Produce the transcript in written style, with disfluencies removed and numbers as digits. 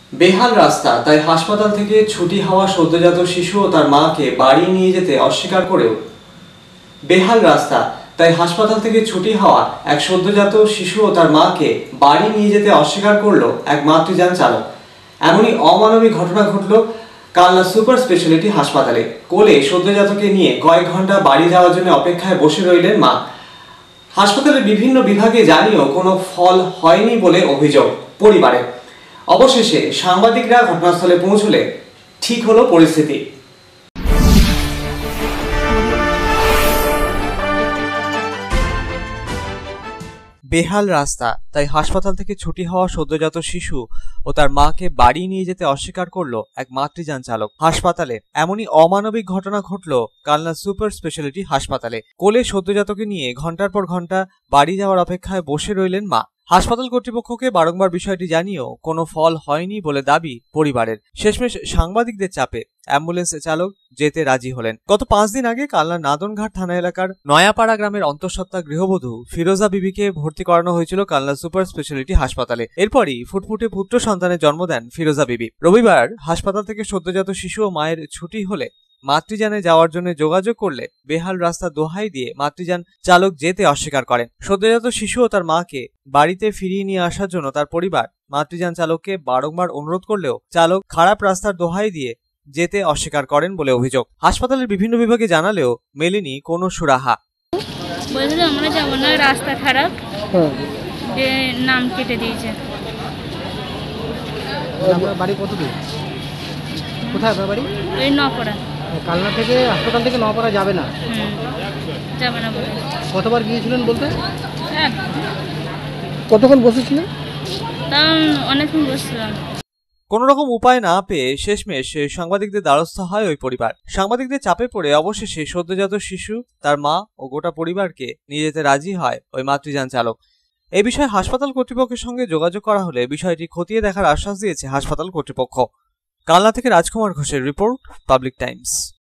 বেহাল রাস্তা, তাই হাসপাতাল থেকে ছুটি হওয়া সদ্যজাত শিশু ও তার মাকে বাড়ি নিয়ে যেতে অস্বীকার করেও বেহাল রাস্তা, তাই হাসপাতাল থেকে ছুটি হওয়া এক সদ্যজাত শিশু ও তার মাকে বাড়ি নিয়ে যেতে অস্বীকার করলো এক মাতৃযান চালক। এমনই অমানবিক ঘটনা ঘটল কালনা সুপার স্পেশালিটি হাসপাতালে। কোলে সদ্যজাতকে নিয়ে কয়েক ঘন্টা বাড়ি যাওয়ার জন্য অপেক্ষায় বসে রইলেন মা। হাসপাতালের বিভিন্ন বিভাগে জানিয়েও কোনো ফল হয়নি বলে অভিযোগ পরিবারের। অবশেষে সাংবাদিকরা ঘটনাস্থলে পৌঁছলে ঠিক হলো পরিস্থিতি। বেহাল রাস্তা, তাই হাসপাতাল থেকে ছুটি হওয়া সদ্যজাত শিশু ও তার মাকে বাড়ি নিয়ে যেতে অস্বীকার করলো এক মাতৃযান চালক। হাসপাতালে এমনই অমানবিক ঘটনা ঘটলো কালনা সুপার স্পেশালিটি হাসপাতালে। কোলে সদ্যজাতকে নিয়ে ঘন্টার পর ঘন্টা বাড়ি যাওয়ার অপেক্ষায় বসে রইলেন মা। হাসপাতাল কর্তৃপক্ষকে বারংবার বিষয়টি জানিয়েও কোনো ফল হয়নি বলে দাবি পরিবারের। শেষমেশ সাংবাদিকদের চাপে অ্যাম্বুলেন্স চালক যেতে রাজি হলেন। গত 5 দিন আগে কালনা নাদনঘাট থানা এলাকার নয়াপাড়া গ্রামের অন্তঃসত্ত্বা গৃহবধূ ফিরোজা বিবিকে ভর্তি করানো হয়েছিল কালনা সুপার স্পেশালিটি হাসপাতালে। এরপরই ফুটফুটে পুত্র সন্তানের জন্ম দেন ফিরোজা বিবি। রবিবার হাসপাতাল থেকে সদ্যজাত শিশু ও মায়ের ছুটি হলে মাতৃযানে যাওয়ার জন্য যোগাযোগ করলে বেহাল রাস্তা দোহাই দিয়ে মাতৃযান চালক যেতে অস্বীকার করেন। সদ্যজাত শিশু ও তার মাকে বাড়িতে ফিরিয়ে নিয়ে আসার জন্য তার পরিবার মাতৃযান চালককে বারংবার অনুরোধ করলেও চালক খারাপ রাস্তার দোহাই দিয়ে যেতে অস্বীকার করেন বলে অভিযোগ। হাসপাতালের বিভিন্ন বিভাগে জানালেও মেলেনি কোনো সুরাহা। বলছিল আমরা যাবো না, রাস্তা খারাপ, যে নাম কেটে দিয়েছে। আপনার বাড়ি কত দূর? কোথায় আপনার বাড়ি? ওই নপাড়া। কালনা থেকে হাসপাতাল থেকে নপাড়া যাবে না? যাবে না বলে। কতবার গিয়েছিলেন বলতে? হ্যাঁ। কতক্ষণ বসেছিলেন? তাও অনেকক্ষণ বসছিলাম। কোন রকম উপায় না পেয়ে শেষমেশ সাংবাদিকদের দ্বারস্থ হয় ওই পরিবার। সাংবাদিকদের চাপে পড়ে অবশেষে সদ্যজাত শিশু, তার মা ও গোটা পরিবারকে নিয়ে যেতে রাজি হয় ওই মাতৃযান চালক। এই বিষয়ে হাসপাতাল কর্তৃপক্ষের সঙ্গে যোগাযোগ করা হলে বিষয়টি খতিয়ে দেখার আশ্বাস দিয়েছে হাসপাতাল কর্তৃপক্ষ। কালনা থেকে রাজকুমার ঘোষের রিপোর্ট, পাবলিক টাইমস।